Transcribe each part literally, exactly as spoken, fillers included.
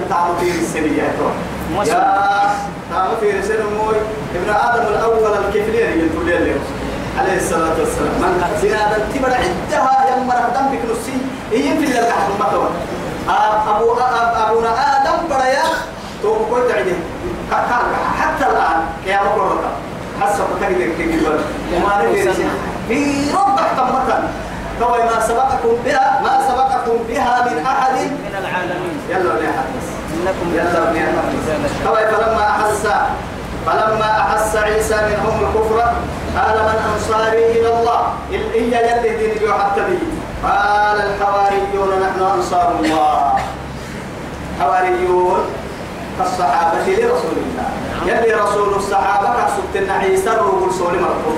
تعمل في السرية يا تعمل في رسالة موي ابن آدم الأول الكفلين يقول لي عليه الصلاة والسلام من زيادة تبرع عدها يوم رهدم بكنسي هي في اللي تحت المطور أبو أبونا آدم بريا تو قلت عدي حتى الآن يا مقرطة حسب تقدر تقول وما نقدر في ربع تمتا فوي ما سبقكم بها ما سبقكم بها من أحد من العالمين يلا يا حدث إنكم يلا يا حدث فوي فلما أحس فلما أحس عيسى منهم الكفر قال من أنصاري إلى الله إلا يلي دين حتى به قال الحواريون نحن أنصار الله حواريون كالصحابة لرسول الله يلي رسول الصحابة كسبت عيسى الرسول سولي مرفوض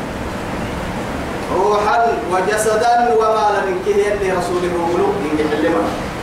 روحا وجسدا ومالا من كه يلي رسوله ملوك إن يحلمه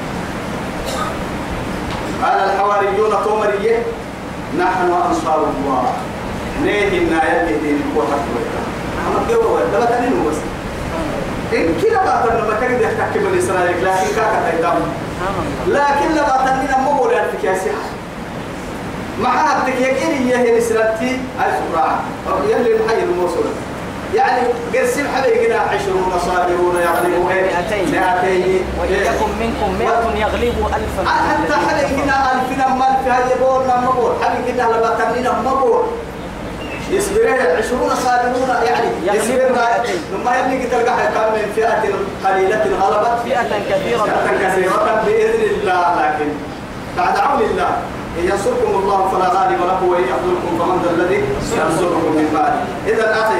قال الحواريون تومريه نحن أنصار الله نيه النايا يدين الكوة حتى أما جوا ده بتنين بس إن كلا بعثنا ما كان يحكي من إسرائيل لكن كاكا تيتام لكن لا بعثنا ما بقول أنت كياسي ما حد تكيكين يهين إسرائيل هاي سبحان يلي محي الموصول يعني قسم حبيبنا عشرون صابرون يغلبوا مئتين مئتين وإن يكن منكم مئة يغلبوا ألفا حتى حبيبنا ألفنا مال في هاي بورنا مبور حبيبنا لما تنين مبور يصبرون عشرون صابرون يعني يصبرنا ثم يبني تلقى كم من فئة قليلة غلبت فئة كثيرة فئة كثيرة بإذن الله لكن بعد عون الله إن ينصركم الله فلا غالب له وإن يخذلكم فمن ذا الذي ينصركم من بعده إذا أخي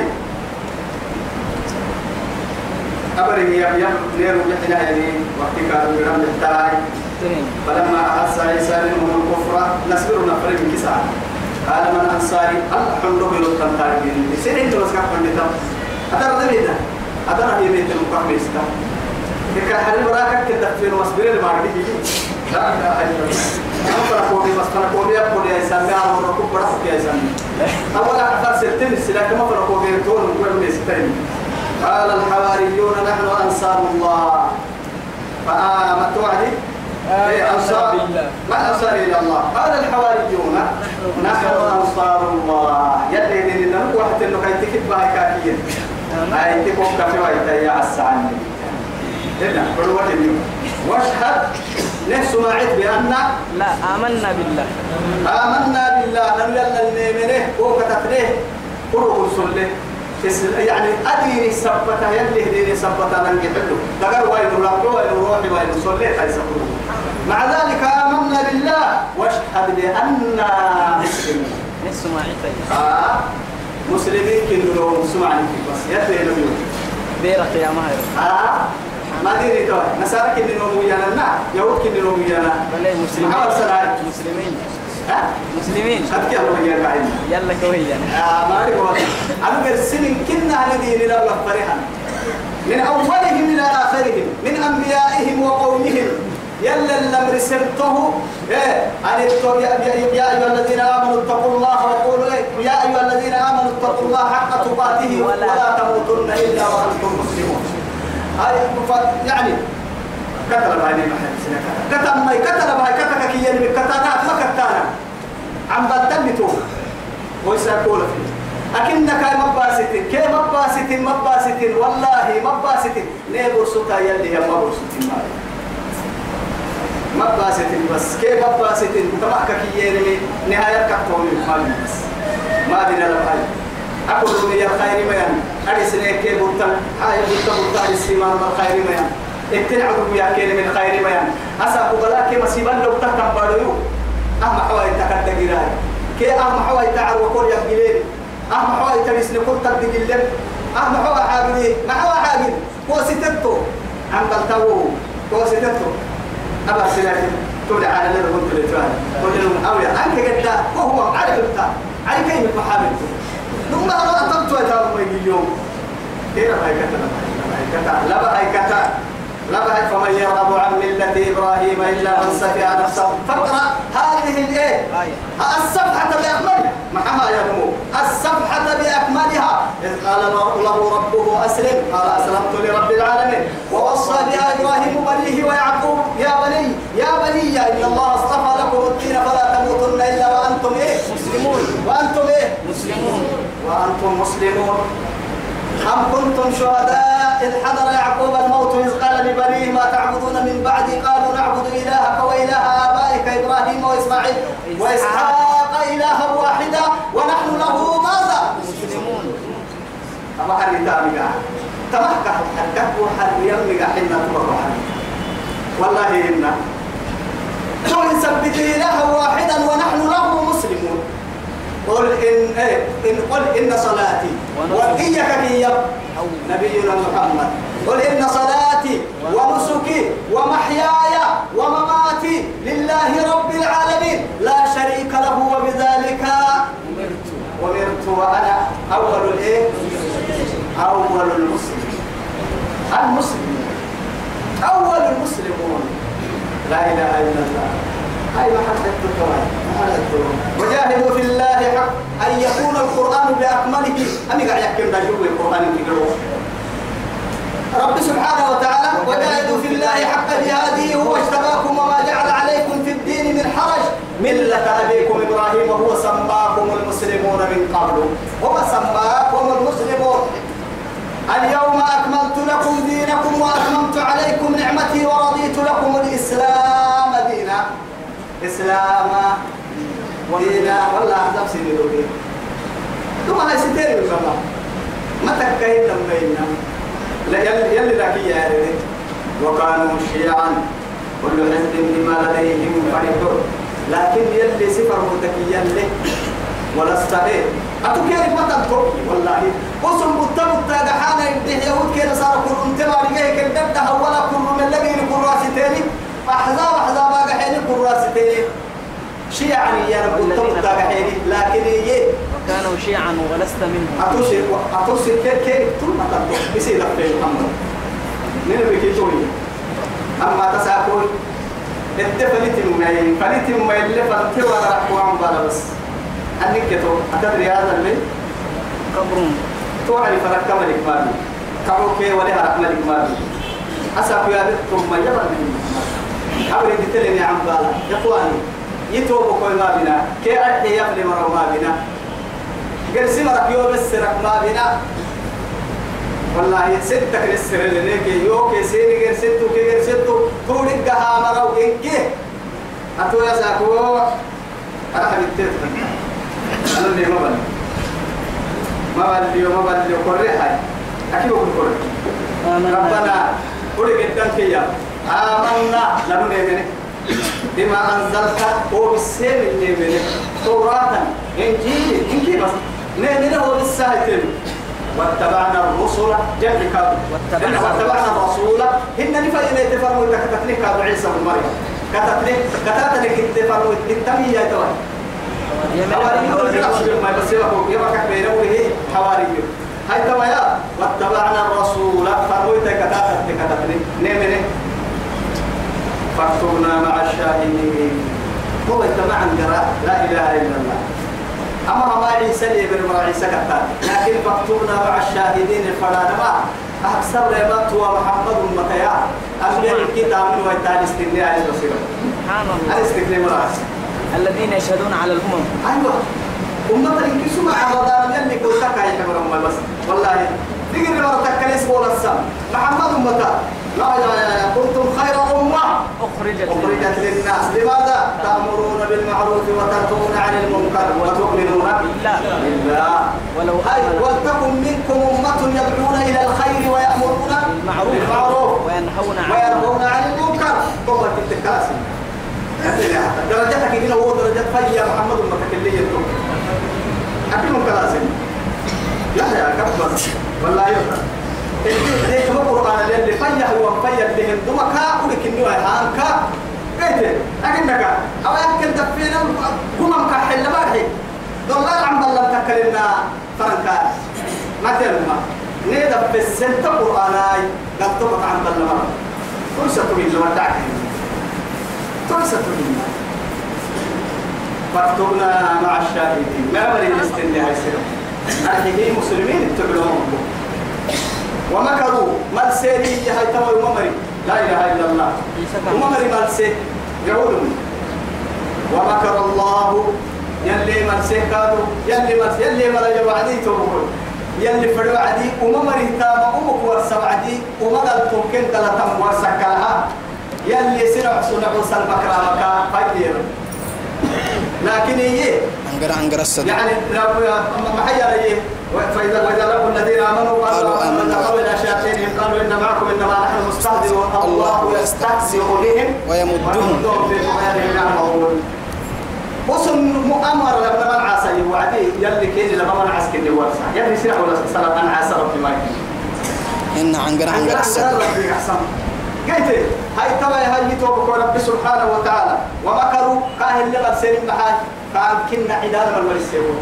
أبره يا يا نير وجهنا يعني وقت كانوا يرام التاي فلما أحس عيسى منهم الكفر نسبر نفر من كسا قال من أنصاري الله حمله بلوتن تارجين سيرين تلوس كفر نتا أترى ذي ده أترى هي بيت المقام يستا إذا حرب راكك كده في المصبر المعرفي لا لا أجل أنا كوني بس أنا كوني أقول يا إنسان يا عمر ركوب براسك يا إنسان أولا أفر سلتين السلاك ما فرقوا بين تون وقول لي قال الحواريون نحن أنصار الله فآمنت وعدي أنصار ما أنصار إلى الله قال الحواريون نحن أنصار الله يلي دين نحن واحد إنه كي تكتب هاي كاكية هاي تكتب كفي ويتا يا عساني إلا بلوة اليوم واشهد نفس ما عد بأن لا آمنا بالله آمنا بالله لم يلا النيمنه وكتفنه قرؤ سله يعني أديني سبتها يلي هديني سبتها لن يحلو دقر وين ربو وين روحي وين صليت هاي سبتها مع ذلك آمنا بالله واشهد بأننا مسلمين نفس ما عد آه مسلمين كنوا سمعني بس يلي هديني بيرك يا ماهر آه ما ديني توي نسارك اللي نوميانا نا يهود اللي نوميانا ولا مسلمين محمد صلاة مسلمين ها مسلمين أذكر الله يا قاعد يلا كويا آه ما أعرف والله أنا برسلين كنا على دين لا فرحا من أولهم إلى آخرهم من أنبيائهم وقومهم يلا لم رسلته إيه أن يا أيها الذين آمنوا اتقوا الله وقولوا إيه يا أيها الذين آمنوا اتقوا الله حق تقاته ولا تموتن إلا وأنتم مسلمون يعني كتب هاي محل كتب ما كتب هاي كتب كي يعني كتابات ما كتانا عم بدلتو ويسأقول فيه أكنك مباسط كي مباسط مباسط والله مباسط نيبور ستا يلي هي مبور ستين مباسط بس كي مباسط تبعك كي يعني نهاية كتوم المال بس ما دينا لبهاي أقول لي يا خير ما يعني أرسل كي بطل هاي بطل بطل السيمان الخير ما يعني اتنعوا يا كلمة من خير ما يعني أسأل بلاك مصيبا لو تكتم باريو أهم حوالي تكتم جراي كي أهم حوالي تعر وكل يقبلين أهم حوالي ترسل كل تبدي اللب أهم حوالي حاجني ما حوالي حاجن وستتو عم بلتوه وستتو أبا سلاكي تولي على اللي قلت لي توانا قلت لهم أويا أنك قد وهو عارف بتاع على كلمة محاملته ثم أنا أطلت ويتابع اليوم كيف هاي كتنا لا بهاي كتنا لا بهاي فمن يرغب عن ملة إبراهيم إلا من سفه نفسه فاقرأ هذه الإيه الصفحة بأكملها معها يا نمو الصفحة بأكملها إذ قال له ربه أسلم قال أسلمت لرب العالمين ووصى بها إبراهيم بنيه ويعقوب يا بني يا بني إن الله اصطفى وأنتم إيه؟ مسلمون. وأنتم مسلمون. أم كنتم شهداء إذ حضر يعقوب الموت إذ قال لبنيه ما تعبدون من بعدي قالوا نعبد إلهك وإله آبائك إبراهيم وإسماعيل وإسحاق إلها واحدا ونحن له ماذا؟ مسلمون. أما حريتا مقا تمحك حركت وحريا مقا حنا تبرع والله إنا قل سبت إله واحدا ونحن له مسلمون. قل إن إيه إن قل إن صلاتي وإياك هي نبينا محمد. قل إن صلاتي ونسكي ومحياي ومماتي لله رب العالمين لا شريك له وبذلك أمرت أمرت وأنا أول الإيه أول المسلمين المسلمين أول المسلمون. لا إله إلا الله. هاي ما حدثت القرآن وجاهدوا في الله حق أن يكون القرآن بأكمله. أمي قاعد يحكي لنا جوا القرآن يقرأه رب سبحانه وتعالى وجاهدوا في الله حق جهاده هو اجتباكم وما جعل عليكم في الدين من حرج ملة أبيكم إبراهيم وهو سماكم المسلمون من قبل هو سماكم المسلمون. اليوم أكملت لكم دينكم وأتممت عليكم نعمتي ورضيت لكم الإسلام دينا. إسلام دينا والله أحزاب سيدي روحي ثم هاي ستيري بالله ما تكاين لما بيننا يلي يلي لكي يا ريت وكانوا شيعا كل حزب بما لديهم فرحون لكن يلي سفر متكيا لك ولا استغير أتوكيرك ما تنطقي والله قسم بطبط تاقحانا يبديه يهود كينا صار كل انتبع لقيه كالبدها ولا كل من لقيه كل راسي تاني أحزاب أحزاب أقحيني كل راسي تاني شيعا يا رب بطبط تاقحيني لكن إيه وكانوا شيعا ولست منهم. أتوشي أتوشي كيف كيف ثم تنطق بسيط في محمد من بكيتوني أما تساكل انت فلتم ماين فلتم ماين اللي فلتم ولا رحوا عن بالا بس أنك كتو أتدري هذا اللي قبرون توعي فرق ملك مالي كعوكي ولها رحم ملك مالي أساكو يا بنتم ما يبقى من أبري تتلني عن بالا إخواني يتوبوا كل ما بنا كي أحي يفلي مرة ما بنا قرسي مرة يوم السرق ما بنا والله ستك السر اللي نيجي يوكي سيني قرسيتو كي قرسيتو تولد قها مرة وإنكي أتو يا ساكو أنا حبيت أنا اللي ما بل ما بل ما بل كوري هاي أكيد بقول كوري ربنا قولي قدام كيا آمنا لنو نيمني بما أنزلت هو بالسير اللي نيمني توراة إنجيل إنجيل بس نيمني هو بالساهتين واتبعنا الرسل جمع كابو واتبعنا الرسول هن نفاينا يتفرموا تكتتني كابو عيسى بن مريم كتتني كتتني كتفرموا التمية توي حواري يقول في رأس ما يبصيره يبقى بينه حواري هاي تويا واتبعنا الرسول فرموا تكتتني كتتني نيمني فاكتبنا مع الشاهدين هو اتبع الجراء لا إله إلا الله أما ما عيسى ابن ما عيسى كتاب لكن فاكتبنا مع الشاهدين الفرادة ما أكثر ربط ومحمد متيا أمير الكتاب من ويتان استثناء على البصيرة سبحان الله الاستثناء مرأس الذين يشهدون على الأمم. أيوة أمة الكسوة مع رمضان يلي كل تكاي كبر بس والله تيجي مرتك كنيس بول السم محمد أمتا لا لا كنتم خير أمة أخرجت أخرجت للناس لماذا تأمرون بالمعروف وتنهون عن المنكر وتؤمنون بالله بالله ولو هاي ولتكن منكم أمة يدعون إلى الخير ويأمرون بالمعروف وينهون عن وينهون عن المنكر قوة التكاسي درجتك هنا هو درجة فيا محمد المتكلية أكيد من كلاسي لا يا كبر والله يوتا ليش هو القرآن اللي فيا هو فيا بهم دمكا ولكن هو هانكا بيت أكنك أو يمكن تفينا قمم كحل بارحي دولار عم بالله تكلمنا فرنكا ما تلما نيدا في السنة قرآناي قلتك عن بالله فرصة من الوداع فرصة من فاكتبنا مع الشاهدين ما بري الاستنى هاي سيرة الحين مسلمين اتبعوهم ومكروا مالسيري هاي تمر وممري لا إله إلا الله وممري مالسي يقولون ومكر الله يلي مرسي كادو يلي مرسي يلي مرا وعدي توبكل يلي فروا عدي وما مريتا ما أمك ورسا وعدي وما قال تمكن تلتم ورسا كلها يلي سرع سنع وصل بكرامك فايدير لكن إيه عنقر عنقر الصدق يعني ما حيا ليه فإذا وإذا لقوا الذين آمنوا قالوا آمنا قالوا إلى شياطينهم قالوا إن معكم إنما نحن مستهزئون الله يستهزئ بهم ويمدهم في طغيانهم يعمهون وصل مؤامرة لما من عاصي وعدي يلي كيجي لما من عاصي كده ورسا يلي سرع ولا صلاة أنا عاصي ربي ما يكون إن عنقر عنقر الصدق قلت هاي تبع هاي يتوبك رب سبحانه وتعالى ومكروا كاهل اللي غسل محاج كان كنا عدانا من ورسيون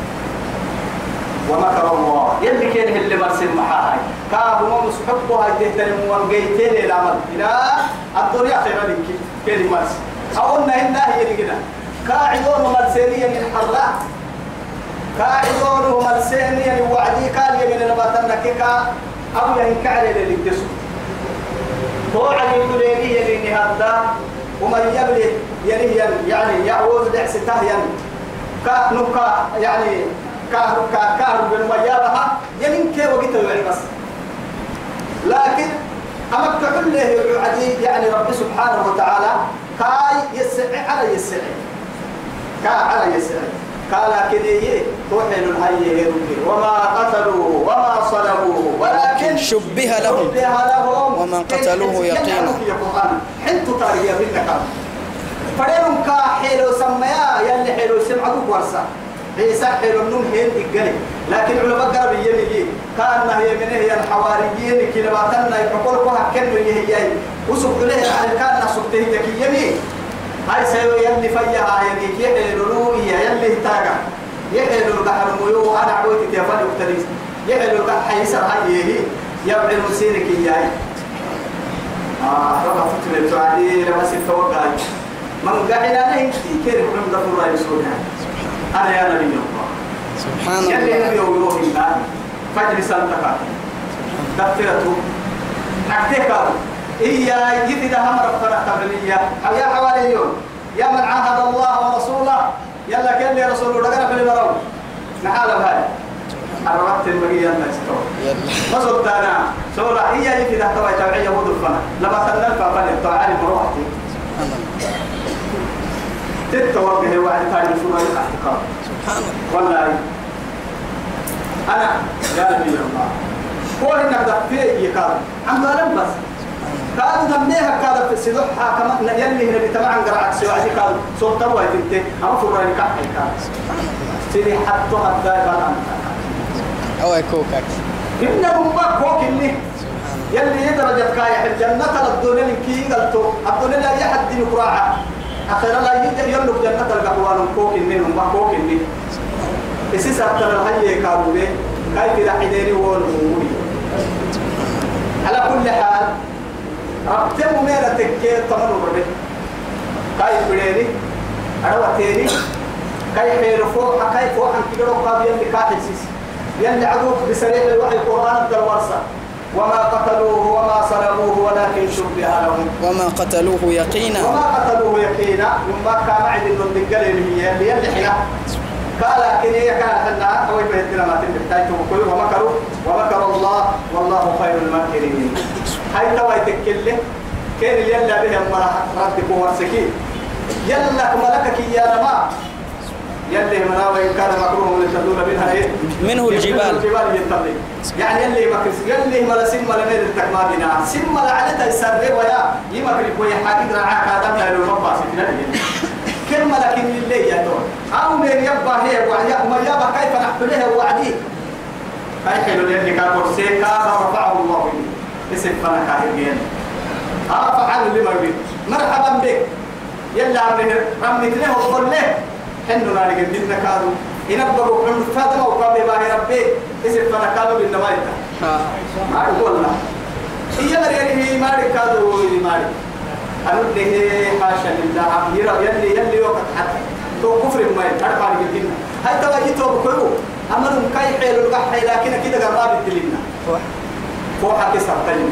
ومكر الله يلي كان اللي برسل محاج كابو ما مسحبه هاي تهترم وانقيتين العمل إلى الدنيا خيرا لك كيف مرس أقولنا إنه هي كده كاعدون مرسينيا من حرة كاعدون مرسينيا وعدي كان يمين نباتنا كيكا أو ينكعل للكتسو توعد الدنيا اللي هذا ومن يبلي يلي يعني يعوز دعسته يعني كنكا يعني كهر كهر بالميابها يمين كيف وقت يعني بس لكن أما تقول له عدي يعني رب سبحانه وتعالى كاي يسعي على يسعي كا على يسعي قال كذي توحل الهي وما قتلوه وما صلبوه ولكن شبه لهم شبه لهم وما قتلوه يقينا حنت طاريه منك فريم كا حلو سميا يلي حلو سمعوا ورسا عيسى حلو النوم هين الجري لكن علماء قرب يمي كان هي من هي الحواريين كلماتنا يقول كها كن هي هي وسبت له على كان سبته هي يمي هاي سيو يلي فيها يعني يحلو يلي تاجا يحلو البحر ميو أنا عويت تيفان يقتليس يحلو البحر حيسر هاي هي يبعد سينك إياي آه ربع فترة التعدي لما سيتوقع من قاعدة نهي كثير من دفور رأي سونها أنا يا نبي الله سبحان الله يلي نبي ويروه الله فجر سنتك دفترته حكتك إيا يفيد هم ربنا تبلية يا حوالي يوم يا من عاهد الله ورسوله يلا كان لي رسول الله في المرو نحال هاي الربط المجيء الناس ما صدت أنا سورة هي يفيد تبع تبعية يهود الفنا لما تنلفا فن الطاعة المروحة تتوجه واحد ثاني سورة الاحتقار والله أنا يا نبي الله هو إنك دفيه يكاد عم ظلم بس كانوا تمنيها كذا في السلوحة كما يلي هنا بتمعن قرعك سواء كان صوت تبوي تنتهي أما فراني كحي كان سيدي حتى حتى يبان أو يكوكك إنهم ما كوك اللي يلي يدرجة كايح الجنة الدنيا لكي قلتو الدنيا لا يحد نقراعة أخيرا لا يجي يملك جنة القوان كوك إنهم ما كوك اللي إسيس أبتر الهي كانوا ليه كيف رحيديني والمولي على كل حال ربتم ميرا تكير تمنو بربي كاي بريني أنا تاني كاي خير فوق كاي فوق عن كيلو قابل اللي كاتل سيس يلي عدوك بسريع الوحي القرآن الدرواسة وما قتلوه وما صلبوه ولكن شبه لهم وما قتلوه يقينا وما قتلوه يقينا وما كان معد من الدقل هي اللي يلي حنا قال لكن هي كانت حنا أو يبهدنا ما تنبتايته وكله ومكروا ومكر الله والله خير الماكرين هاي توا يتكلم كان يلا بهم ردك ورسكين يلا ملكك يا رما يلي منا وإن كان مكروه لتدور منها إيه منه الجبال الجبال ينطلق يعني يلي مكر يلي ملا سم ملا نير التكمادنا سم ملا على تيسر ويا يمكر كوي حاجة رعاك هذا يا رب باس في نادي كل ملك اللي يا دور أو من يبقى هي وعيا وما يبقى كيف نحملها وعدي هاي حلو اللي كان كرسيكا رفعه الله اسم فانا كاهرين ها فعل اللي مربي مرحبا بك يلا عمله رميت له وقول له حنو ناري قدنا كادو ينبغوا من فاتما وقابل باهي ربي اسم فانا كادو بالنما يتا ما يقول له هي مريني هي ماري كادو هي ماري أقول له حاشا لله يرى يلي يلي وقت حتى تو كفر ما يتعرف على قدنا هاي تواجه تو بكرو أمرهم كاي حلو القحي لكن كده قراب الدلنا فوق حكي سبتين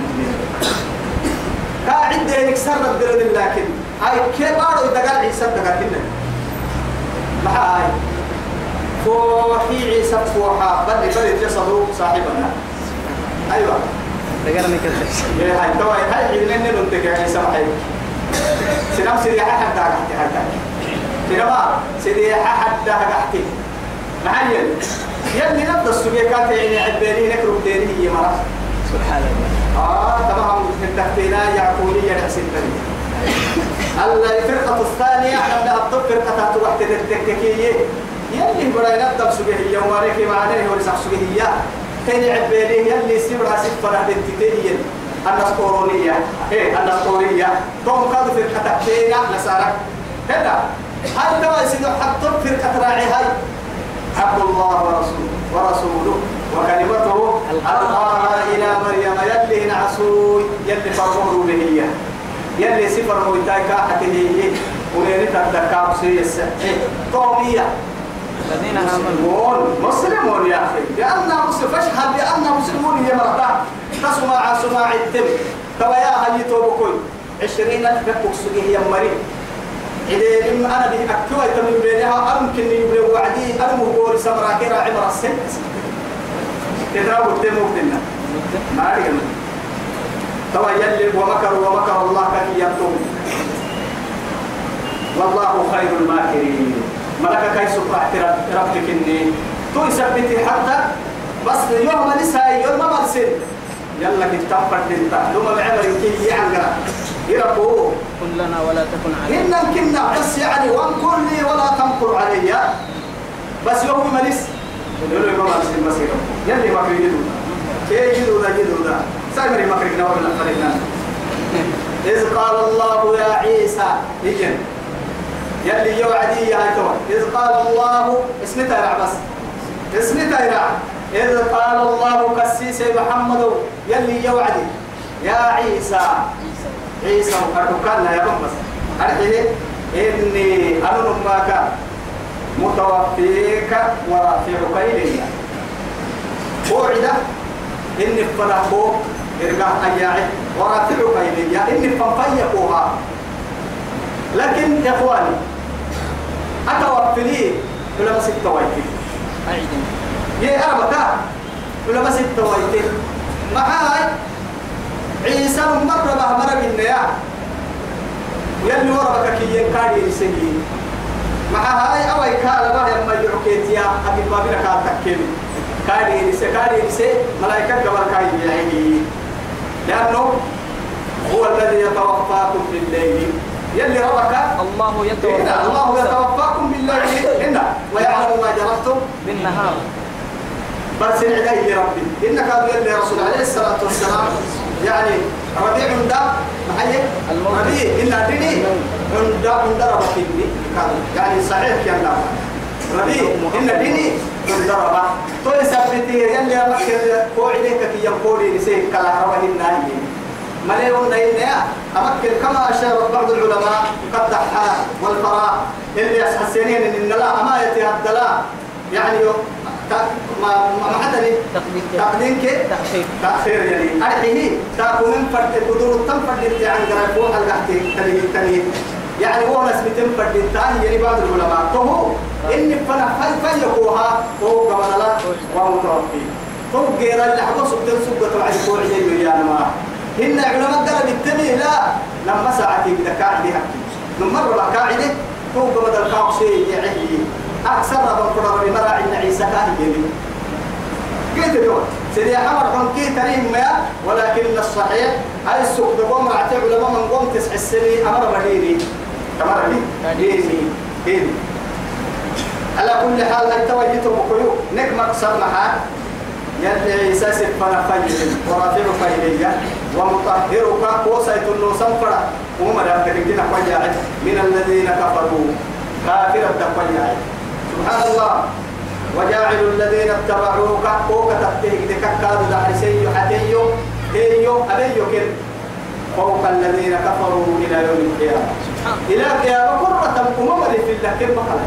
كاعد يكسر الدرد لكن هاي كبار يدقال عيسى دقال كنا معاي فوحي عيسى فوحا بدي بدي جسده صاحبنا أيوة رجعنا كده يا هاي توا هاي عيننا ننتج عيسى معي سلام سيدي حد حتى حتى سلام سيدي حد حتى معين يلي نبض السبيكات يعني عبالي نكرب ديني هي مرة سبحان الله آه تمام التحتينا يعقولية نحسن تاني الفرقة الثانية عندها الطب فرقة تحت التككية يلي براي نبض السبيكية وماريكي معانيه ورسح سبيكية تاني عبالي يلي سيبرها سفرها بنتتين النسطورونية إيه النسطورية توم كادو فرقة تحتينا نسارك هنا هاي توا يسيدو حطب فرقة راعي هاي عبد الله ورسوله ورسوله وكلمته ألقاها إلى مريم يلي نعسوي يلي فرمه به يلي سفر مويتايكا حتى ولين تدكاب سيس قومية الذين مسلمون مسلمون يا أخي لأننا مسلم فاشهد بأننا مسلمون يا مرتا تسمع سماع التم تبايا هاي توبكوي عشرين ألف بكسوجي يا مريم إذا لم أنا به أكتوى تمن بينها أمكن يبلغ وعدي أنا مقول سمرا كرا عمر السنة تدراو التم وقتنا ما أدري توا يلي ومكر ومكر الله كي يبتم والله خير الماكرين ملك كي سبحت ربك إني تو يثبت حتى بس يوم نساء يوم ما مرسل يلا كتاب فردتا لما بعمر كي يعنقر يربوه قل لنا ولا تكن علينا إن كنا بس يعني وانكر لي ولا تنكر علي بس يوم ملس يقولوا لي ما مرسل المسير يلي ما في جدودا كي جدودا جدودا سامري ما كرنا ولا فرقنا إذ قال الله يا عيسى يجن يلي يوعدي يا هيتوا إذ قال الله اسمتها يا بس اسمتها يا إذ قال الله كسيس محمد يلي يوعدي يا عيسى عيسى وكركنا يا بس أرحيه إني أنا نماك متوفيك ورافعك إلي وعد إني فرحوك إرجع أياعي ورافعك إلي إني فنفيقوها لكن يا إخواني أتوفلي ولا بس التويتي أعيدني يا أربعة ولا بس التويتي معاي عيسى مرة بهمرة بالنيا يلي وربك كي ينكاري يسجي مع هاي أوي كالا بها يما يعكيتيا أبي بابنا كالا تكيني كاري يسي كاري يسي ملايكة قبل كاي يعيني لأنه هو الذي يتوفاكم في الليل يلي ربك الله يتوفى الله يتوفاكم بالليل هنا ويعلم ما جربتم بالنهار بس العلي ربي إنك يلي رسول عليه الصلاة والسلام يعني ربيع عند محيي ربيع إلا ديني عند عند ربك يعني صحيح يا الله ربيع إلا ديني عند ربك تو يثبتي يلي ربك قوعدك كي يقولي لسيك كلا ربه الناهي مليون نينيا أمكن كما أشار بعض العلماء قد دحا والفراء اللي يحسنين إن لا أما يتهدلا يعني ما ما حدا لي تقديم كي تأخير تأخير يعني أرحيه تأكل من فرد قدور التم فرد عن جرب وحل قحتي تلي تلي يعني هو ناس بتم فرد الثاني يعني بعض العلماء فهو إن فنا فل فيقوها هو كمان لا وهو توفي فهو غير اللي حدث سبتين سبتة وعد فوق جيل يعني ما هن علماء قال بالتمي لا لما ساعتي كده قاعدة لما مرة قاعدة هو كمان القاع شيء يعني أكثر من قرر بمراعي عيسى كان يجري قلت له سيدي حمر حنكي تريم ما ولكن الصحيح هاي السوق بقوم رعتي علماء من قوم تسع السنين أمر بديني أمر بديني ديني على كل حال هاي توجيته بقيو نك مقصد معها يلي عيسى سفنا فجر ورافعك إلي ومطهرك وسيت النوسم فرع ومرا تركنا فجاعد من الذين كفروا كافر الدقياعد سبحان الله وجاعل الذين اتبعوك فوق تحتك دكاكاد دحرسي حتيو هيو أبيو كن فوق الذين كفروا إلى يوم القيامة إلى القيامة قرة أمم في الله كم مخلق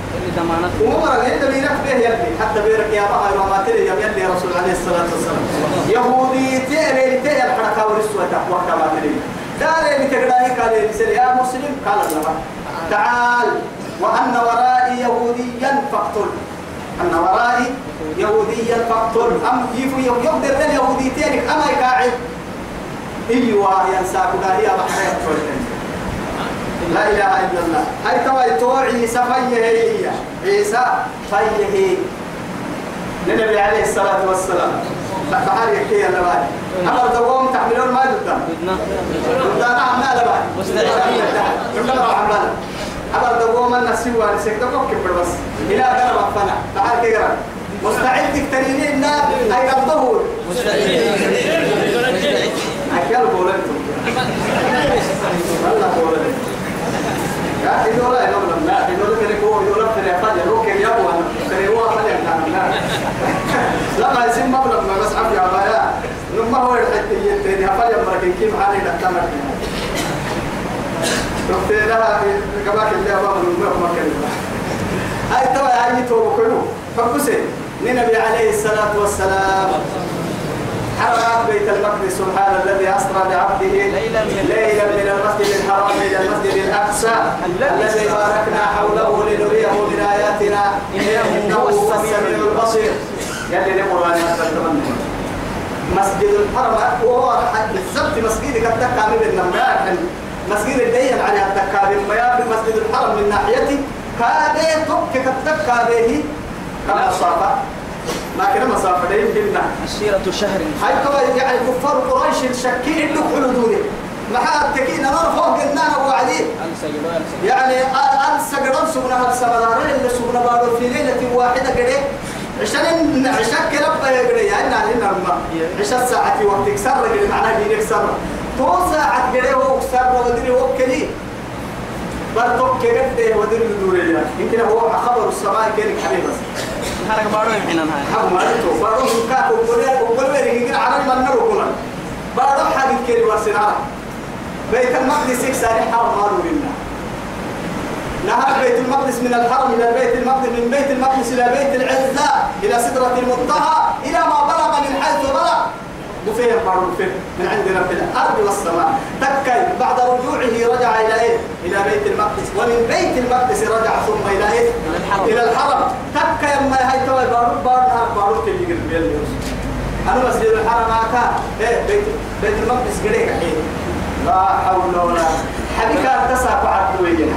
أمم عند بيرك به يلي حتى بيرك يا بقى وما تري يم يلي رسول عليه الصلاة والسلام يهودي تيري تيري الحركة ورسوة وقت ما تري داري بتقرأي قال يا مسلم قال الله تعال وأن ورائي يهوديا فاقتل أن ورائي يهوديا فاقتل أم يفو يقدر اليهوديتين أما يقاعد إيوا ينساك هي بحرية لا إله إلا الله هاي توا تو عيسى فيه هي عيسى فيه النبي عليه الصلاة والسلام بحر يحكي يا لباي أمر دوام تحملون ما قدام قدام عمنا لباي مستعدين قدام عمنا أمر دوام الناس يوان سكتكم كبر بس إلى قرب فنا بحر كي قرب مستعد تكتريني النار أي الظهور مستعد أكل بولنتم الله بولنتم يا إدولا إدولا لا إدولا كريكو إدولا كريكو يروك يابو كريكو خلي عنا لا ما يسمى مبلغ ما بس عبد يا بايا لما هو الحتة يتني هفلي أمرك كيف حالي نحتمل رحت لها كباك اللي أبغى من ما كلمة هاي ترى هاي توبة كله فبصي النبي عليه الصلاة والسلام حرم بيت المقدس سبحان الذي أسرى بعبده ليلا من المسجد الحرام إلى المسجد الأقصى الذي باركنا حوله لنريه من آياتنا إنه هو السميع البصير يلي القرآن يتكلم مسجد الحرم هو بالضبط مسجد التكامل النمار مسجد الدين على التكامل ما يابي مسجد الحرم من ناحيته كان تك كتكامله كما صافا ما كنا مسافة لين بيننا مسيرة شهر هاي كوا يعني كفار قريش الشكين اللي حلودوني ما حد تكين أنا فوق جنانا وعدي يعني أنسى قرن سبنا هالسمدارين اللي سبنا بارو في ليلة واحدة كده عشان عشان كرب يقولي يعني علينا ما عشان ساعة وقت يكسر اللي معناه دين يكسر تو ساعة كده هو يكسر ودري هو كلي برضو كده ودري الدورية يمكن هو خبر السماء كده حبيب بس هذا بارو يمحنا هاي حق ما أنتو بارو كاكو بقولي بقولي رجيك عرب من نرو كمان بارو حاجة كده ورسنا بيت المقدس يكسر حرم مارو لنا نهار بيت المقدس من الحرم إلى بيت المقدس من بيت المقدس إلى بيت العزة إلى سدرة المنتهى إلى ما بلغ من حيث بلغ وفين بارو فين من عندنا في الأرض والسماء تكي بعد رجوعه رجع إلى إيه إلى بيت المقدس ومن بيت المقدس رجع ثم إلى إيه إلى الحرم تكي ما هي توي بارو بارو بارو كي يجري بيل أنا مسجد الحرم أكا إيه بيت بيت المقدس قريك إيه لا حول ولا حبيك أتصل بعد دوينا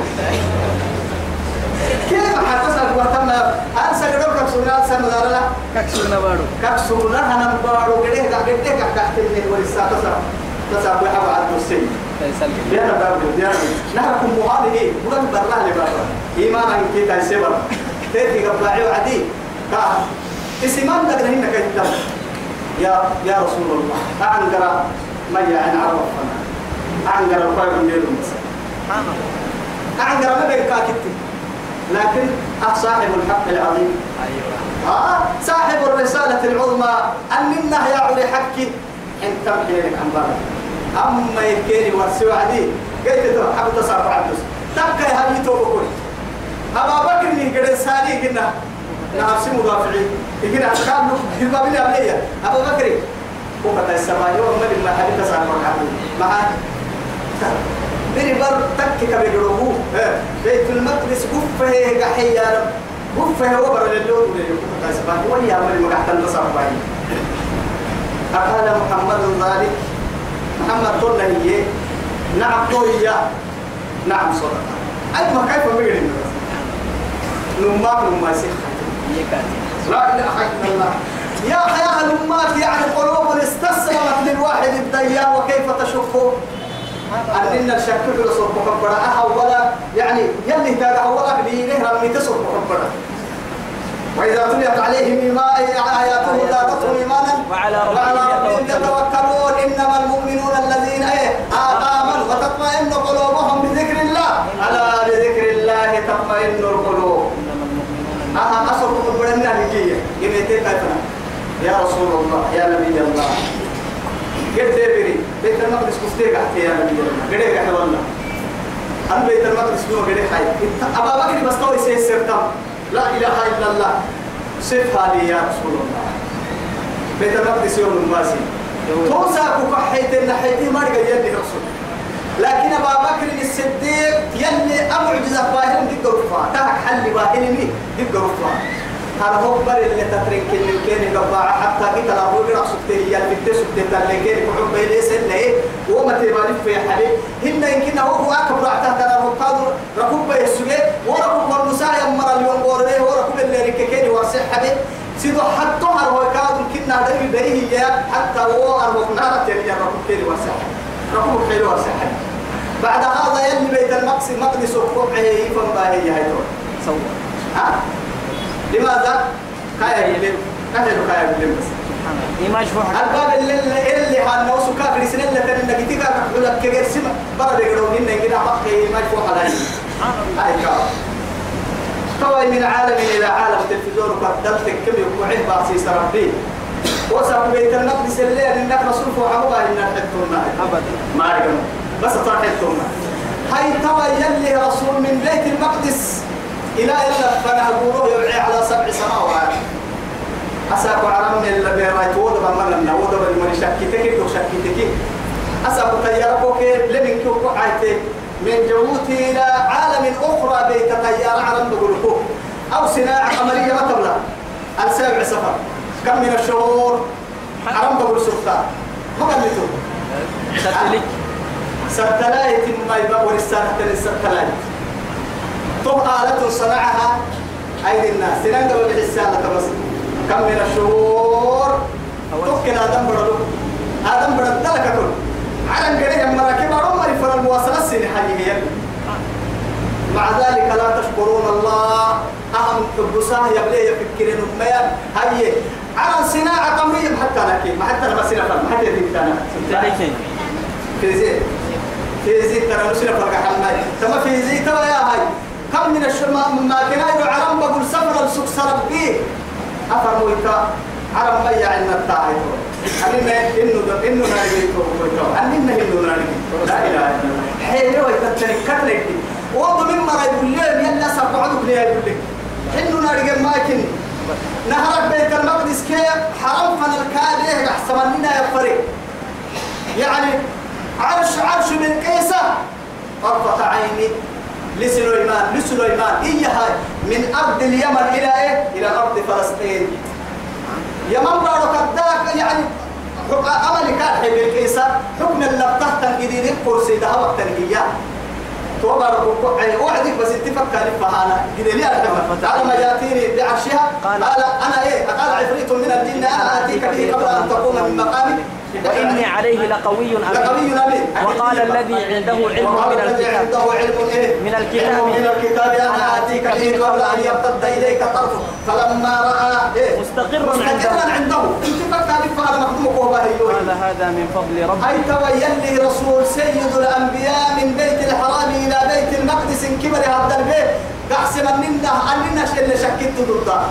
كيف حتصل وتم أنسى قدر كبسونا أنسى مدارنا كاكسونا بارو كبسونا أنا بارو قديه قديه قديه قديه ولسه تصل تصل بحب عبد السيد بيانا بابل بيانا نهركم مهاله بلن برنا لبابا إيمانا إن كي تنسبر تيتي قبلعي وعدي كاه اسمان لك هنا كيتم يا يا رسول الله أعنقر ما يعني عرفنا أعنقر القائد من دير المسا أعنقر ما بيكاكتي لكن صاحب الحق العظيم أيوة آه صاحب الرسالة العظمى أن النهي على حكي إن تمحي لك عن بابا أما يكيني ورسوا عدي كيف تحب تصرف عبدس تبقى هذه توبكوي أبا بكر من قد سالي قلنا نفسي مدافعين يقول أتكاد في الباب الأبلية أبا بكر وقت السماء يوم ملي ما حدث تصرف عبدس معاه بريبر تك كبيروه بيت المقدس قفه قحي يا رب قفه وبر للون ولا يسبح ولا يعمل مقحت النصر باي أقال محمد ذلك محمد قلنا هي نعم قوية نعم صدق أي ما كيف بيجري نماك نما سيخ لا إله إلا الله يا أخي الأمات يعني قلوب استسلمت للواحد الديان وكيف تشوفه أننا الشك في رسول مكبرة أولا يعني يلي تاج أولا بدينه رمي تصل مكبرة وإذا تليت عليهم ما آياته زادتهم إيمانا وعلى ربهم يتوكلون إنما المؤمنون الذين آمنوا وتطمئن قلوبهم بذكر الله ألا بذكر الله تطمئن القلوب أها أصل مكبرة النبية يميتين كيفنا يا رسول الله يا نبي الله قلت بري بيت المقدس كفتيك حتى يا نبي الله قريك حتى والله أنا بيت المقدس نو قريك حي أبا بكر بس توي سيسرتم لا إله إلا الله صفها لي يا رسول الله بيت المقدس يوم الماسي توسع كحيت النحيتي ما رجع يدي رسول لكن أبا بكر الصديق يلي أمعجز باهر ضد الكفار محل باهلني يبقى رفضا هذا هو بر اللي تترك اللي كان قبعة حتى كده لو يقرأ سكته هي اللي بتسكت اللي كان يحب يليس اللي إيه وما تبالي في حبيب هن يمكن هو هو أكبر تحت الركاب ركوب السجى وركوب المسايا مرة اليوم قرنه وركوب اللي رككين ورسح حبيب سيدو حتى هو كاد كنا دري دري هي حتى هو أربع نارة يعني ركوب كين ورسح ركوب حلو ورسح بعد هذا يلي بيت المقصد مقدس وقوعه يفهم باهي هاي دور سوى ها لماذا؟ كايا يلم كايا كايا يلم بس إيماج فوق الباب اللي اللي هان نوسو كافر سنة اللي كان إنك تيجي تقول لك كجر سما برا يقولون إنك كده بقى إيماج فوق على هاي كاو توي من عالم إلى عالم تلفزيون وقدرتك كم يكون عين باسيس ربي وصف بيت المقدس اللي إنك رسول فوق عمره إنك حتى أبدا ما أعرفه بس طرح التومة هاي توي يلي رسول من بيت المقدس إلى إلا فنهبوه يبعي على سبع سماوات أساكو عرم اللي بيرايت وضبا ملنا وضبا لمن شكتك وشكتك أساكو تياركوك لمن كوكو عايتك من جبوتي إلى عالم أخرى بيت تيار عرم بقولكو أو صناعة عملية ما تبلغ السابع سفر كم من الشهور عرم بقول سلطان ما قلتو ستلك ستلايت ما يبقى ورسالة للستلايت طب آلة صنعها أيدي الناس سنان قبل الرسالة بس كم من الشهور تمكن آدم بردو آدم برد لك كل على قريه مراكب عمر فر المواصلة السنة حقيقية مع ذلك لا تشكرون الله أهم كبساه يبليه يفكرين الميان هاي على صناعة قمرية حتى لكن ما حتى لما سنة فرق ما حتى يتبتانا في زي في زي ترى نسنا فرق حماي تما في زي ترى يا هاي كم من الشماء ما كنا يعرم بقول سفر السوق سربي أفرموا إنك عرم ما يعلم التاعي أننا إنه ده إنه ناري أننا إنه ناري لا إله إلا الله حلو يتترك كترك وضو مما يقول لهم يلا سبعدك ليه يقول لك إنه ناري جماكن نهرب بيت المقدس كيف حرام فن الكاده أحسن مننا يفرق يعني عرش عرش من قيسة طرفة عيني لسليمان لسليمان هي هاي من أرض اليمن إلى إيه؟ إلى أرض فلسطين يمن بارك الداك يعني أمل كان حب الكيسة حكم اللبطة تنجدين الكرسي ده وقت الهياء توبارك وعدك بس اتفق كالفها أنا قد لي أرحمة على ما يأتيني بعرشها قال أنا إيه قال عفريت من الجن أنا آتيك به قبل أن تقوم من مقامك وإني عليه لقوي أمين وقال الذي عنده علم من الكتاب عنده علم إيه؟ من الكتاب من الكتاب أنا آتيك به قبل أن يرتد إليك طرفه فلما رأى إيه؟ مستقر مستقرا عنده انتفق كالفها أنا مخدومك وباهي قال هذا من فضل ربي أي تويل لي رسول سيد الأنبياء من بيت الحرام إلى بيت المقدس كبر هذا البيت قحسم منا أننا شيء اللي شكيت ضده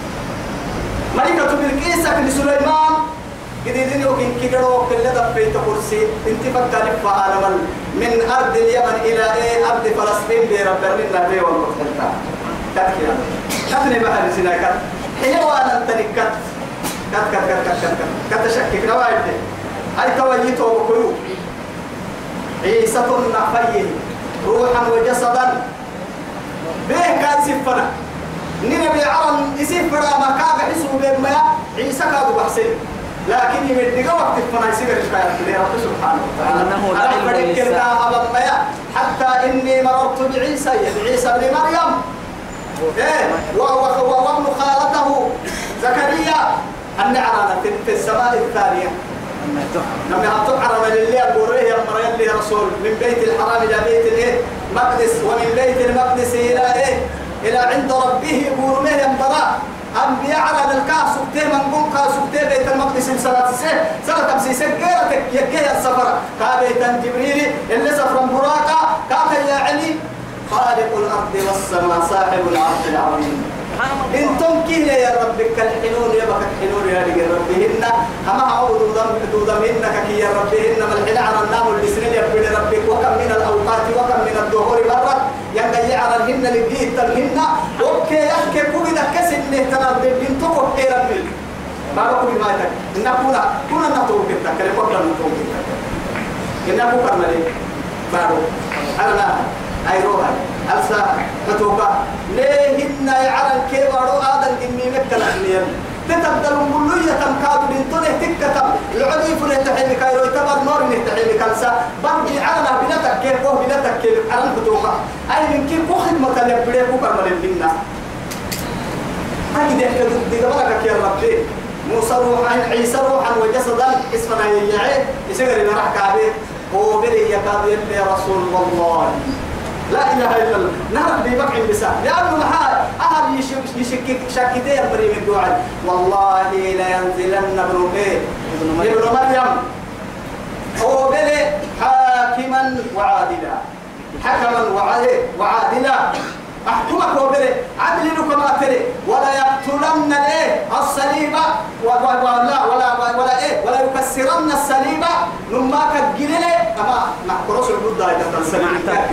ملكة بالكيسة لسليمان جديدين يمكن كيرو كل دفعة كرسي انتفق كالفة عالم من أرض اليمن إلى إيه أرض فلسطين برب الله بيه والمختلفة كتكيا كتني بحر سناكت حيوانا تنكت كت كت كت كت كت كتشكك نواعد أي توجيته وكيو عيسى نفيه روحا وجسدا به كان سفنا نبي عرم يسفر ما كان حسوا بما عيسى كادوا بحسين لكن يمد وقت فنا يصير الكلام كده رب سبحانه وتعالى انه لعلم للساعة حتى اني مررت بعيسى بعيسى ابن مريم ايه وابن خالته زكريا النعرة في السماء الثانية لما تقرب لله بوريه مريم لي رسول من بيت الحرام الى بيت الايه مقدس ومن بيت المقدس الى ايه الى عند ربه بورمه ينبرا أنبياء على الكاس سكتي من قوم كاس سكتي بيت المقدس سنة سنة سنة تمسي سكيرتك يكيه السفر كابيت جبريل اللي سفر براقة كاك يا علي خالق الأرض والسماء صاحب العرش العظيم إن تمكين يا ربك الحنون يبقى الحنون يا ربهن أما عود دودمهن كي يا ربهن ملحن على النام الإسرين يبقى ربك وكم من الأوقات وكم من الدهور مرت ينقل على الهن للدين تلهن وكي يحكي كوبي كسن نهتنا بالبنت وكي ربك ما بقول ما يتك إن كنا كنا نطوب كتك كلا قبل نطوب كتك إن أبو كرملي بارو أنا أيروها ألسا نتوبة ليه تحميل تتبدل ملوية كادو بنتونه تكتب العدي فله تحيل كايرو يتبر نور من تحيل كالسا برجع على بنتك كيف هو بنتك كيف على البتوقة أي من كيف خدمة تلبيه بكرة للبنا هذه ده كده بركة يا ربي موسى روحا عيسى روحا وجسدا اسمنا يعيد يسجل إلى راح كعبه هو بلي يكاد يا رسول الله لا إله إلا الله نعرف ببقع بسام لأنه محال أهل يشك يشكك شكتين بريم الدعاء والله لا ينزلن ابن إيه ابن مريم هو بلي حاكما وعادلا حكما وعادلا أحكمك وبري عدل كما تري ولا يقتلن الايه الصليب ولا ولا ولا ايه ولا يكسرن الصليب لما كجلله اما نحكرش البود ده الصليب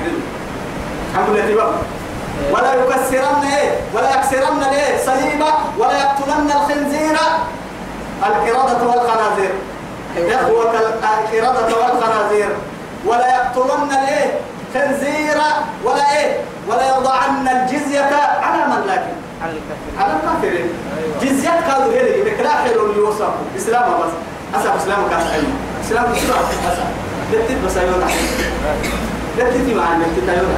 الحمد لله ولا يكسرن ايه ولا يكسرن الايه صليب ولا يقتلن الخنزير القردة والخنازير إخوة القردة والخنازير ولا يقتلن الايه خنزيرا ولا ايه ولا يضعن الجزية على من لكن على الكافرين على الكافرين جزية قالوا هذي بكلا حلو اللي وصفوا إسلام بس أسا إسلام كان أيوة إسلام إسلام أسا بتت بس أيوة بتت معنا بتت أيوة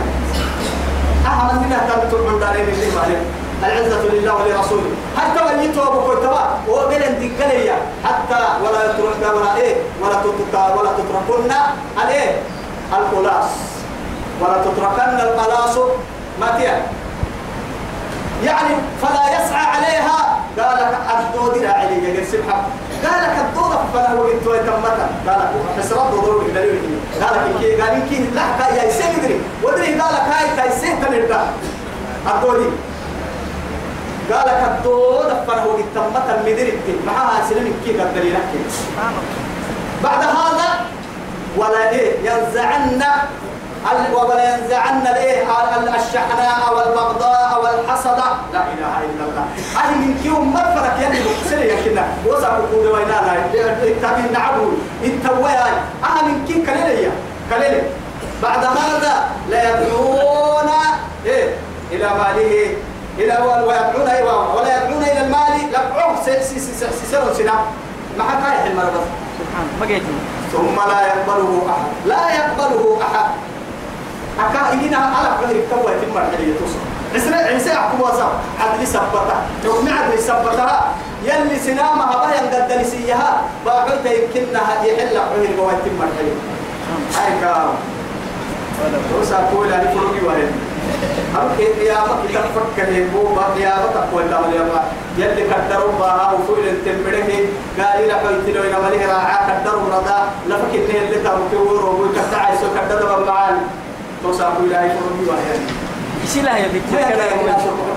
أهم من تنتظر من دارين اللي مالك العزة لله ولرسوله حتى وليتوا أبو كتبا وبلن دقليا حتى ولا يترك ولا إيه ولا تترك ولا تتركون عليه القلاص ولا تتركن القلاص ماتيا يعني فلا يسعى عليها قال لك الدود عليه يا سبحان قال لك الدود فله بنت تمتا قال لك حسرات ضروري دليل قال لك كي قال كي لا يا سيدري ودري قال لك هاي تاي سيت نردا الدود قال لك الدود فله تمتا مدرتي معها سلم كي قال دليل بعد هذا ولا إيه ينزعن ولا ينزعن الايه الشحناء والبغضاء والحسد لا اله الا الله اي من يوم مفرك يعني سريع كده وصفوا كود وينا لا تابين نعبوا التواي انا من كي كليليا كليلي بعد هذا لا يدعون ايه الى ماله الى ويدعون ايوه ولا يدعون الى المال لقعوه سيسرون سنا ما حكايه المرض سبحان ما جيت ثم لا يقبله احد لا يقبله احد أكا إننا على قدر التوبة تم الحرية توصل عسر عيسى يحكم وصف عدل سبتها يوم عدل سبتها يلي سنامها بها ينقد لسيها باعوتا يمكنها يحل عهر قوات تم الحرية هاي كام توصل كولا لفروقي وهي أم قيامك تفكر يبوبا قيامك أقول له اليوم يلي قدروا بها وفول تنبره قال له حيث لو ينمله راعا قدروا رضا لفكنه اللي تركوه ويكتع عيسو قدروا معان توصل إلى يفرمي وهي يسيلها يا بنت كلام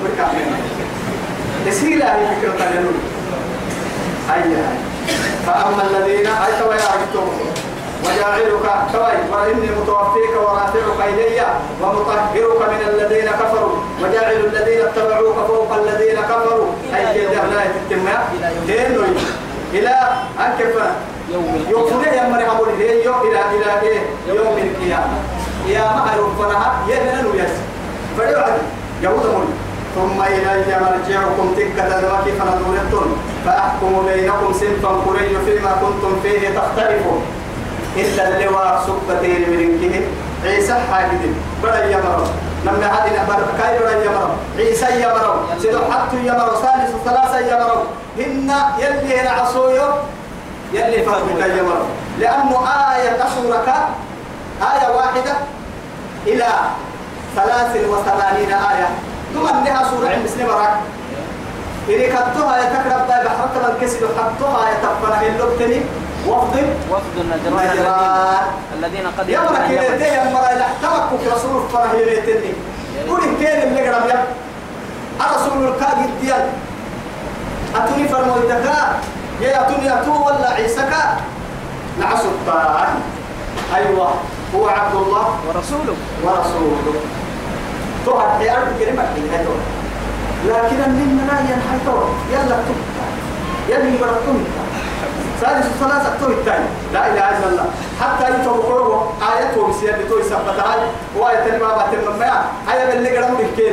يسيلها هي فكرة تنين أي فأما الذين أي توا يعرفتم وجاعلك توي وإني متوفيك ورافعك إلي ومطهرك من الذين كفروا وجاعل الذين اتبعوك فوق الذين كفروا أي كده لا يتم دينه إلى أنكف يوم يوم يا مريم أقول إلى إلى إيه يوم القيامة يا ما ربنا يهنا ويس فيوعد يهود مول ثم إلي مرجعكم تكة دمك فندورتم فأحكم بينكم سنفا قري فيما كنتم فيه تختلفون إلا اللواء سبتين من كه عيسى حاجد بلا يمر لما هذه نبر كاي بلا يمر عيسى يمر سيدو حتى يمر ثالث ثلاثة يمر هن يلي هنا عصويو يلي فهمك يمر لأنه آية أسورك آية واحدة إلى ثلاث وثمانين آية ثم أنها سورة عند مسلم راك إذا كتبتها يتقرب بحرك الكسر حطها يتقبل اللبتني وفد وفد النجران الذين قد يمرك إلى يمر إلى احتمكك رسول الفرح يميتني قول إن كان اللي قرب يم الرسول الكاقي الديال أتوني فرمو الدكاء يا أتوني أتو ولا عيسكا نعسو الطاعة أيوة هو عبد الله ورسوله ورسوله تهد في أرض كلمة كلمة لكن من لا ينحيطون يلا تبتا يلي برتم ثالث ثلاثة تو الثاني لا إله إلا الله حتى يتوب قربه آيته بسيادة تو يثبتها وآية البابا تنمى آية اللي قرأوا بالكيري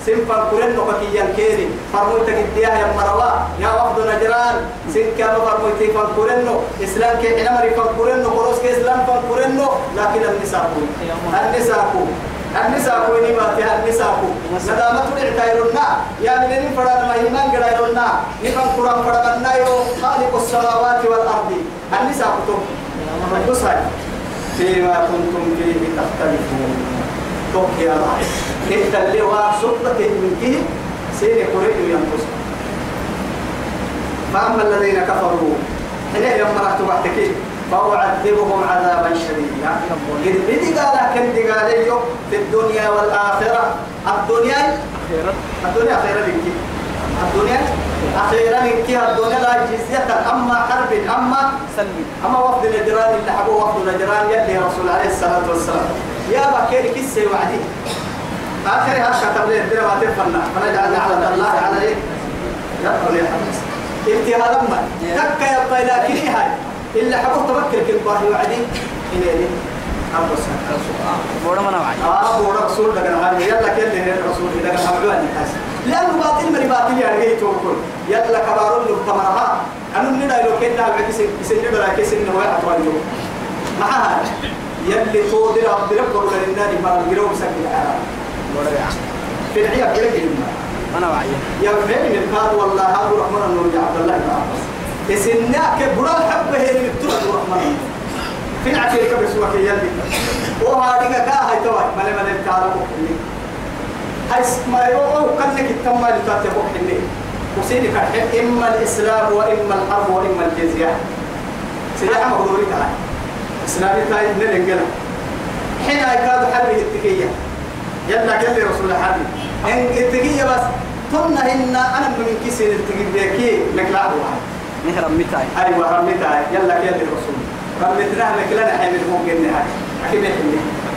سنفا كورن وكيان كيري فرموت قديها يا مروا يا وفد نجران سن كانوا فرموت فان كورن اسلام كي حين مري فان كورن قروس كي اسلام فان كورن لكن النساء النساء النساء كوني باتي النساء ندامة العتايرنا يا منين فرد ما يمان قرايرنا نفان قرآن فرمنا يو خالق السماوات والأرض النساء كتب فتصحي فيما كنتم فيه تختلفون توكي الله انت اللي وصدق من كيه سيني قريب ينقص فأما الذين كفروا حين يوم رحت بعتكي فأعذبهم عذابا شديدا قد بدي قال كن دي قال في الدنيا والآخرة الدنيا الدنيا خيرا منك الدنيا أخيرا منك الدنيا لا جزية أما حرب أما سلمي أما وفد نجران اللي حبوا وفد نجران يلي رسول عليه الصلاة والسلام يا بكير كسي وعدي آخر هاشا تبليه دير ما تفنى فنجعلنا على الله على إيه يقول يا حمس ابتهاء لما تكا يبقى لكن هاي اللي حبوا تبكر كل باهي وعدي إلي إلي أبو سنة بورا منا وعي آه بورا رسول لكن هاي يلا كل هي الرسول إذا كان حملواني حاسي لأنه باطل من باطل يعني جاي توكل يلا كبارون لهم تمرها أنا من لا لو كنا بعكس يسني بلا كيس إنه واحد واجو معها يلي تودر عبد ربك ولا النادي ما الجروب سكين على في العيا كده كده منا وعي يا فين من قال والله هذا الرحمن النور يا عبد الله بن عباس يسنى كبر الحب هي اللي بتقول الرحمن فين عكير كبس وكي يلي وهذه كا هاي توي ما لما نتعلم كله هاي ما يروح كأنك التمام اللي تاتيبوك كله وسيدي كحيل إما الإسلام وإما الحرب وإما الجزية سياحة مقدوري تعالى إسلامي تاي نلقنا حين يكاد حرب التكية يلا قال لي رسول الله حرب إن التكية بس ثم إن أنا من كيسين التكية كي مكلا واحد نهرم متاي أيوة رم متاي يلا قال لي رسول رمتنا مكلنا حامل فوق النهاية أكيد يحمي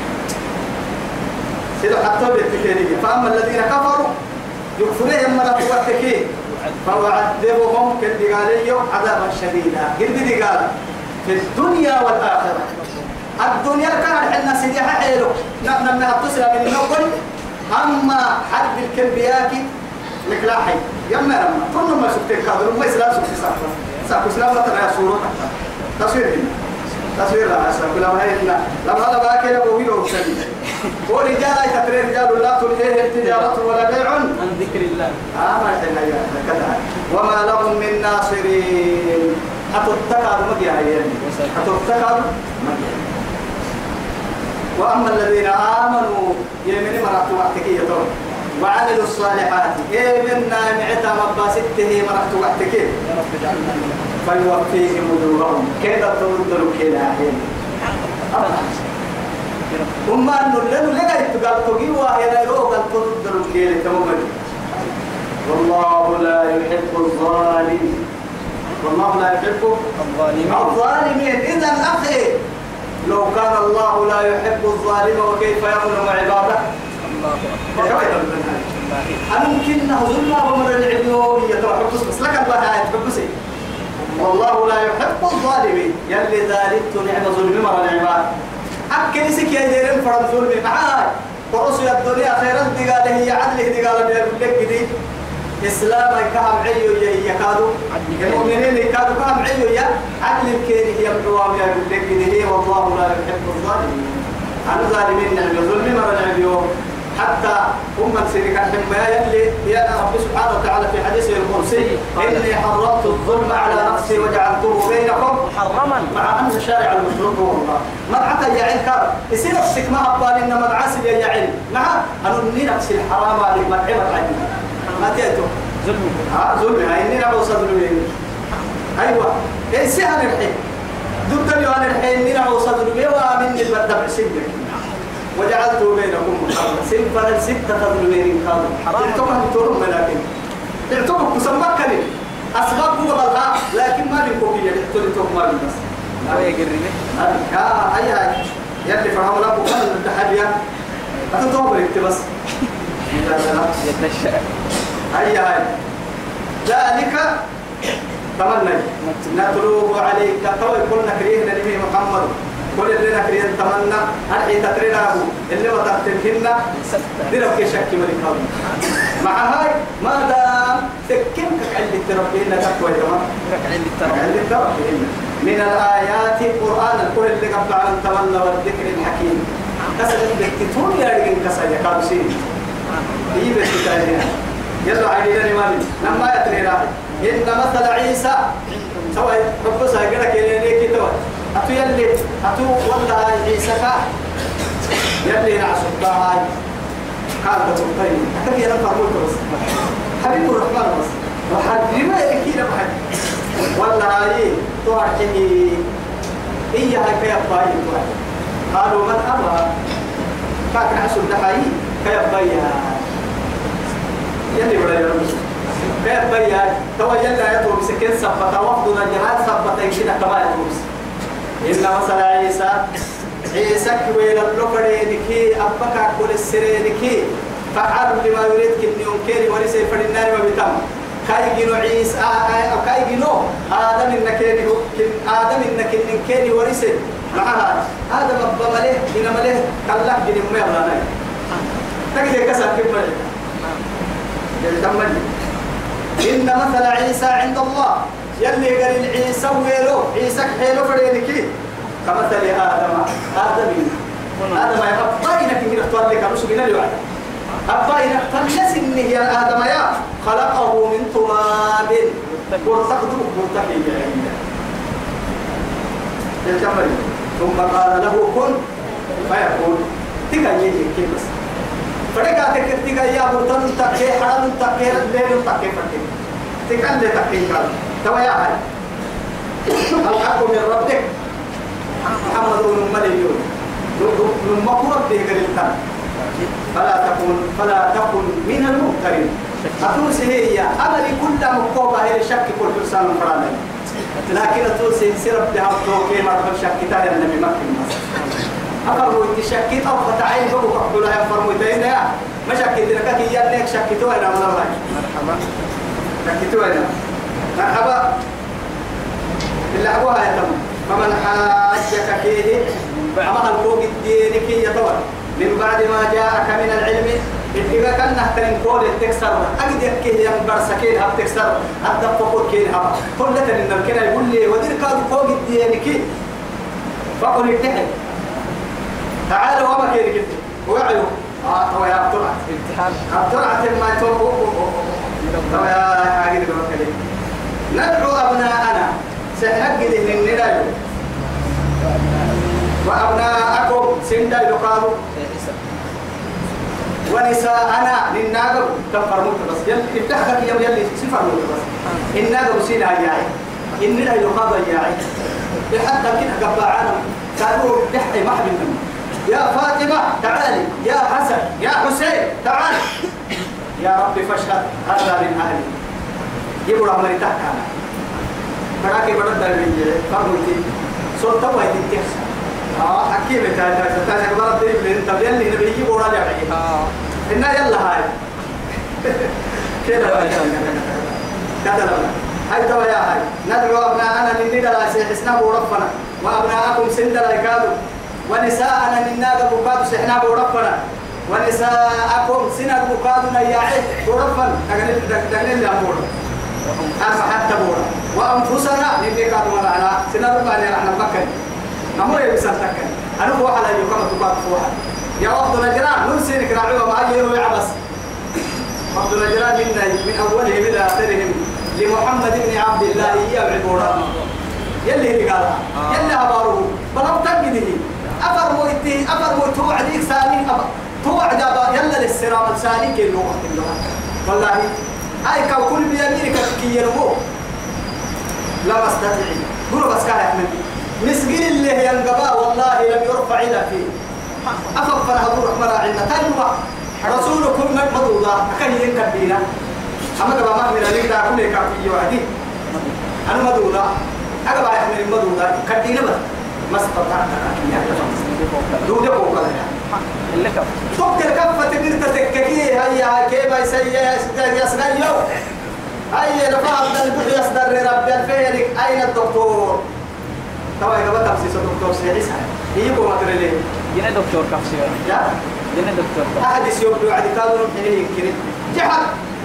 سيدو حتى بالتكية فأما الذين كفروا يكفرهم مرة وقتكي فوعذبهم كالدقالي عذابا شديدا قد دي قال في الدنيا والآخرة الدنيا كان حنا سيديها حيلو نحن من التصل من النقل أما حرب الكلبياكي مكلاحي يما لما كل ما سبتك هذا ما إسلام سبتك ساكو ساكو إسلام لا ترى صورة تصوير هنا تصوير لا ساكو لما هينا لما هذا باكي لو بيلو بسني ورجال يترى رجال لا تلهيه التجارة ولا بيع عن ذكر الله آه ما يحل كذا وما لهم من ناصرين حتتكاد مجيء يعني حتتكاد مجيء وأما الذين آمنوا يمن مرات وقتك يتوب وعملوا الصالحات يمنا معتا مباسته مرات وقتك يا رب اجعلنا فيوفيهم أجورهم كذا تردوا كذا حين وما أنه لأنه لقى يتقال تقيوا هنا يروق التردوا كذا تماما والله لا يحب الظالمين والله لا يحب الظالمين الظالمين إذا أخي لو كان الله لا يحب الظالم وكيف يظلم عباده الله أكبر أنا ممكن ظلم ومر العبيون يتوحبس بس لك الله يتحبسي والله لا يحب الظالمين يلي ذلك نعم ظلم مر العباد أكل سك يا ديرين فرد ظلم معاي ورسل الدنيا خيرا دقاله هي عدله دقاله بيقول لك جديد إسلام كهم عيو يا يكادو المؤمنين يكادو كهم عيو يا عدل الكيري هي الحوام يا يقول لك هي والله لا يحب الظالمين عن الظالمين نعم ظلم مر العبيون حتى هم سيرك الحماية يلي يا رب سبحانه وتعالى في حديث القدسي إني حرمت الظلم على نفسي وجعلته بينكم محرما مع أن شارع المشروع هو الله مدعة يا عين كار يصير نفسك ما أبال إن مدعة يا عين مع أن نفس الحرام عليك مدعمة عين ما تيتو ظلم ها ظلم هاي إني نبغى صدرين أيوة إيه سهل الحين ضد اليوم الحين إني نبغى صدرين ومن البدع سيدك وجعلت بينكم محرما سنفر ستة تظلمين كانوا اعتبروا تورم لكن اعتبروا كسمكني أسباب هو بالها لكن ما لكم هي اعتبروا تورم ما بس هاي يقرني ها هاي هاي يلي فرحوا لك وكان التحديا أتتوبر انت بس يتنشأ هاي هاي ذلك تمنى نتلوه عليك توي قلنا كريه نبي محمد كل اللي نكري تمنى أرحي تتريناه اللي ما تتمكننا ديرك شك ملكاوي مع هاي ما دام تكمك عند التربيين تقوى تمام عند التربيين من الآيات القرآن الكل اللي قبل عن تمنى والذكر الحكيم كسر الدكتور يا رجل كسر يا كابسين هي بس يلا علينا نمامي لما يترينا إن مثل عيسى سواء رب سايقنا كيليني كتوه أتو يلي أتو والله عيسى كا يلي نعسوا هاي قال تقولين أتبي أنا فرموت بس حبيب الرحمن بس وحد ما يكيد بحد والله هاي توعدني هي هاي كيا باي قالوا من أبى كاك نعسوا دحاي كيا باي يلي ولا يرمش كيا باي تو يلا يطلب سكين سبته وفدنا جهات سبته يشيل كما يطلب إن مثل عيسى عيسى كويل اللقرينك أبكى كل السرينك فعل لما يريد كن ينكر ورسي فالنار وبتم كاي جنو عيسى أو كاي جنو آدم النكير آدم النكير نكير ورسي معها آدم أبا مليه إن مليه كلا جن ما يبلانا تكذب كسر كم مليه يلتمني إن مثل عيسى عند الله يلي قال عيسى ويلو عيسى حيلو فرينكي كمثل آدم آدم آدم يا أباينا في نختار لك رسول الله الوعد أباينا فلس إن هي آدم يا خلقه من تراب ورتقدم مرتقي يكمل ثم قال له كن فيكون تكا يجي كيف بس فرقا تكتيكا يا برتن تكي حرام تكي ليل تكي فتي تكال لي تكي قال توا يا هاي الحق من ربك محمد بن مليون من مقرب به قريبا فلا تكن فلا تكن من الممترين أتوسي هي أملي كل مقوبة هي الشك كل فرسان فراني لكن أتوسي سيرب بها التوكي مرحب شك تاني النبي مكة مصر أفرموا التشكي أو فتعين فوق أقول لها فرموا تاني يا ما شكيت لك هي أنك شكيتوا أنا من الله مرحبا شكيتوا أنا مرحبا إلا أبوها يتم فمن حاجك فيه عمل فوق الدين كي يطور من بعد ما جاءك من العلم إذا كان نحترم قول التكسر أجد يكيه ينبر سكين هب تكسر أدب فقود كين هب كل تن الكنا يقول لي ودير كاد فوق الدين كي فقل التحل تعالوا وما كين كده وعيوا آه هو يا طلعت امتحان طلعت ما يتوقع هو يا حاجة بمكلي ندعو أبناءنا سنجد من ندايو وأبناءكم سنداي لقالوا ونساءنا للناقب تنفرموت بس يل افتحك يوم يلي سفرموت بس الناقب سينا ياعي إننا يقاض ياعي بحتى كده قبل عالم قالوا بحي محبنا يا فاطمة تعالي يا حسن يا حسين تعال يا رب فاشهد هذا من أهلي يقول عمري تحكى فراكي بدل دربي فرموتي صوت توي تنتخ اه حكي بتاع تاع تاع برا درب لين طب يلي نبي يجيب ورا جاي اه إن يلا هاي كده كده هاي توا يا هاي ندعو أبناءنا للندى سيحسنا وربنا وأبناءكم سندلا يكادوا ونساءنا للنادى بكادوا سيحنا وربنا ونساءكم سنة بكادوا نياعي وربنا تقلل تقلل لأمور أما حتى بورا وأنفسنا نبي كادوا معنا سنة ربنا نحن مكان نمو يبسل تكن أنا هو على يوم تبارك فوها يا وقت نجران نسينك راعوا معي ويعبس وقت نجران منا من أولهم إلى آخرهم لمحمد بن عبد الله يبعبورا يلي اللي قالها يلي أباره بلو تجده أفرموا إتي أفرموا توعديك سالين أبا توعد أبا يلا للسرام السالين كي اللغة اللغة والله هاي كو كل بيمينك كي يرمو لا استطيع قولوا بس كان يحمل مسكين اللي ينقبا والله لم يرفع إلى فيه أفضل هدور رحمة عنا تجمع رسولكم نقمضوا الله أكن ينكبينا أما كما ما من ذلك أقول لك في وعدي أنا مدودا أقبل يحمل المدودا كدينا بس ما استطعت أن دودا فوق اللي كف فوق الكفة تقدر تتككي هيا كيف يسيا يسنا اليوم هيا لفعل البحر يصدر ربي الفيرك أين الدكتور؟ طبعا يا جماعة تمسيس الدكتور سيريس يجيبوا ما ترى ليه جينا دكتور كفسير يا جينا دكتور أحد يسيوب له عدي كادر حين يمكن جحد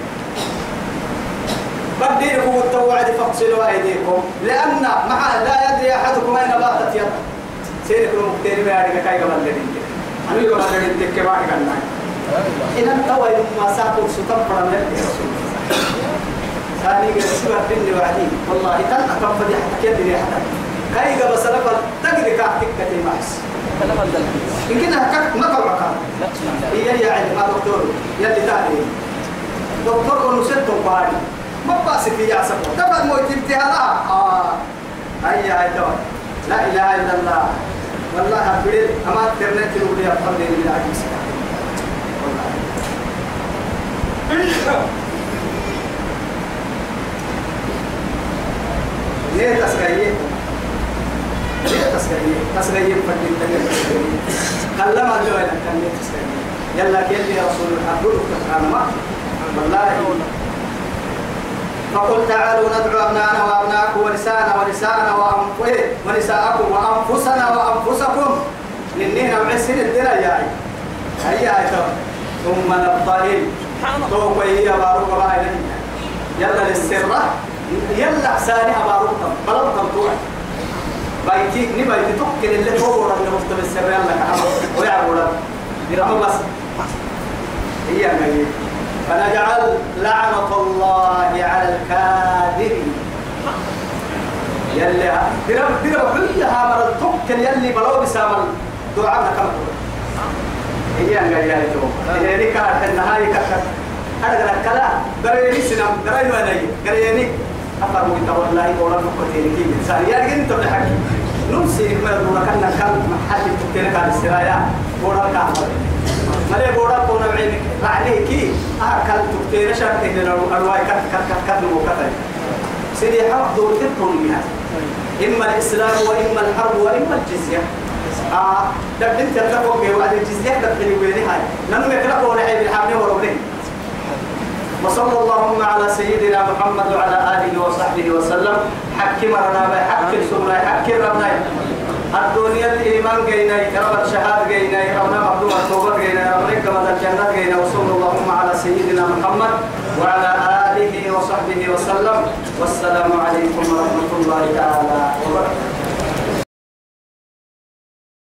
بدينكم التوعد فاغسلوا أيديكم لأن مع لا يدري أحدكم أين باتت يده سيرك المكتير بيارك كاي قبل الذين أنا يقول هذا الذين تكبر كنا إن التوعد ما ساقط ستم فرنا الرسول ثاني قال سوى بني وعدي والله تلقى كم فدي حتى كده لي حتى كاي قبل سلف تقدر كاتك كتير معس كلام الدل يمكن هكذا ما طلع كان هي يعني ما دكتور يلي تاني دكتور كانوا ستة باري ما بس في ياسر طبعا مو تبتها آه هيا هاي توا لا إله إلا الله والله أبدي أما ترنت نقولي أفضل من العجيز والله ليه تسقيه ليه تسقيه تسقيه فدي تسقيه كلم الله لك كان ليه تسقيه يلا كيف يا رسول الله أقول لك أنا ما والله فقل تعالوا ندعو أبناءنا وأبناءكم ونساءنا ونساءنا ونساءكم وأنفسنا وأنفسكم لنهنا وعسين الدنيا يا هيا هيا ثم نبطل توقع هي باروك وبايلين يلا للسرة يلا حساني أباروكم بلوكم توعي بايتيك نبايتي تقل اللي تورا اللي مفتب السر يلا كحمد ويعبوا لك يرحموا بس هي مجيب فنجعل لعنة الله على الكاذبين يلي درب درب كلها مرة تقل يلي بلو بسامل دعاءنا كما تقول هي أن قال يالي توقع هي كانت النهاية كانت هذا الكلام قريني سنم قريني واني قريني أفرموا إنت والله قولا فقطيني كي إنسان يالي أنت بحكي نمسي ما يقول كنا كان محل تقتلك على السرايا قولا كامل ملي بورا كونا بعينك رعلي كي أكل تكتير شرط إنه الرواية كت كت كت كت وكتر سيدي حق دور تبون منها إما الإسلام وإما الحرب وإما الجزية آه ده بنت تلقوا به وعد الجزية ده بني ويني هاي لأنه يتلقوا نحيي بالحمل وربنا وصلى اللهم على سيدنا محمد وعلى آله وصحبه وسلم حكي مرنا بحكي سمنا حكي ربنا الدنيا الإيمان جينا رب الشهادة جينا ربنا مقدوم التوبة جينا ربنا كما الجنة جينا وصلى اللهم على سيدنا محمد وعلى آله وصحبه وسلم والسلام عليكم ورحمة الله تعالى وبركاته.